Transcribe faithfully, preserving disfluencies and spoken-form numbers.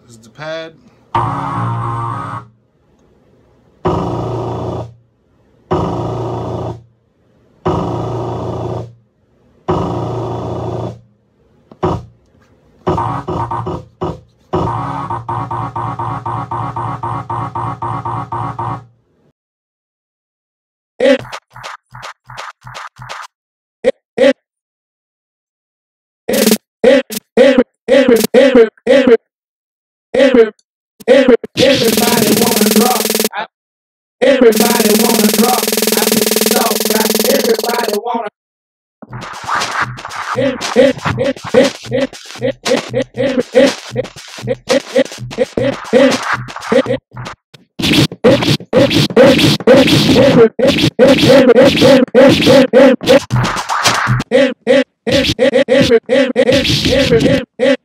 This is the pad. Every, every, every, every, every, every, everybody wanna drop. I, everybody wanna drop. I think it's all right. Everybody wanna. Every, every, every, every, every, every, every,